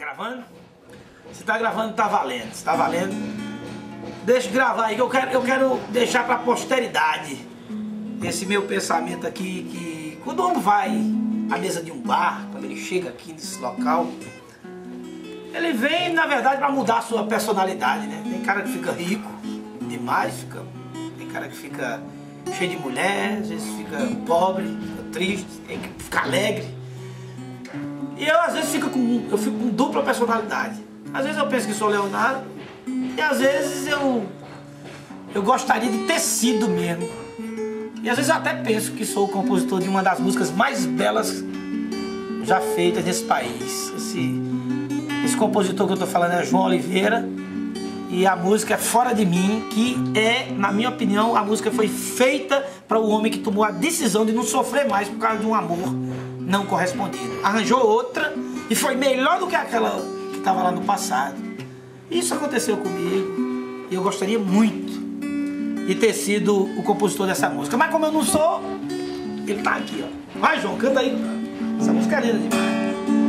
gravando? Se tá gravando, tá valendo. Se tá valendo, deixa eu gravar aí, que eu quero deixar pra posteridade esse meu pensamento aqui, que quando o homem vai à mesa de um bar, quando ele chega aqui nesse local, ele vem, na verdade, pra mudar a sua personalidade, né? Tem cara que fica rico demais, tem cara que fica cheio de mulher, às vezes fica pobre, fica triste, tem que ficar alegre. E eu, às vezes, fico com dupla personalidade. Às vezes eu penso que sou Leonardo, e às vezes eu gostaria de ter sido mesmo. E às vezes eu até penso que sou o compositor de uma das músicas mais belas já feitas nesse país. Esse compositor que eu tô falando é João Oliveira, e a música é Fora de Mim, que é, na minha opinião, a música foi feita para o homem que tomou a decisão de não sofrer mais por causa de um amor não correspondido. Arranjou outra e foi melhor do que aquela que estava lá no passado. Isso aconteceu comigo e eu gostaria muito de ter sido o compositor dessa música. Mas como eu não sou, ele tá aqui, ó. Vai, João, canta aí. Essa música é linda demais.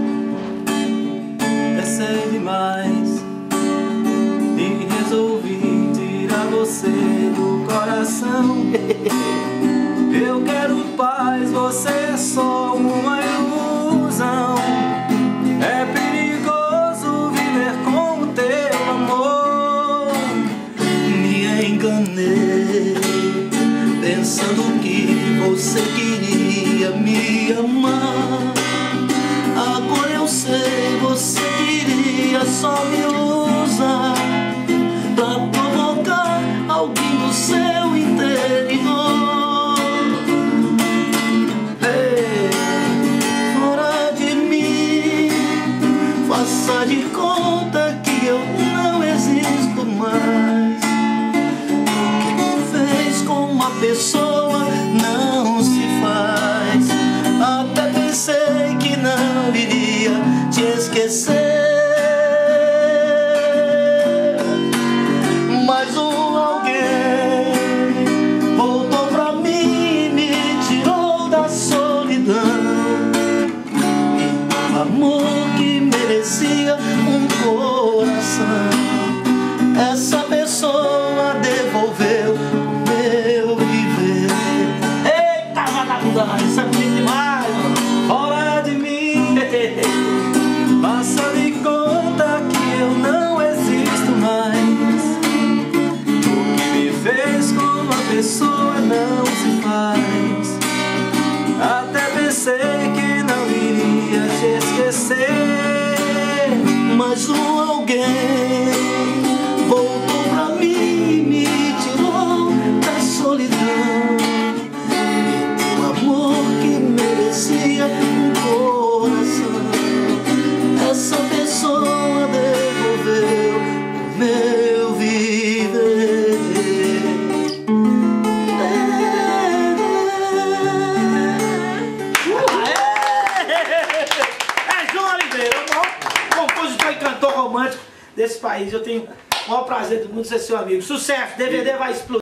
Pensei demais e resolvi tirar você do coração. Eu quero paz, você é só uma ilusão. É perigoso viver com o teu amor. Me enganei pensando que você queria me amar. Agora eu sei, você queria só me usar pra provocar alguém do seu interior. Fora de mim, faça de conta que eu não existo mais. O que fez com uma pessoa não se faz. Até pensei que não iria te esquecer, mas um alguém voltou pra mim e me tirou da solidão. E o amor que merecia um coração, essa pessoa devolveu o meu viver. Eita, vagabunda, isso é bonito demais, mano. Fora de mim, faça de conta que eu não existo mais. O que me fez com uma pessoa não se faz. Até pensei que não iria te esquecer, Mas um alguém voltou pra mim e me tirou da solidão. E o amor que merecia um coração, essa pessoa devolveu o meu viver. É João Oliveira, o maior compositor e cantor romântico desse país. Eu tenho o maior prazer do mundo ser seu amigo. Sucesso, DVD vai explodir.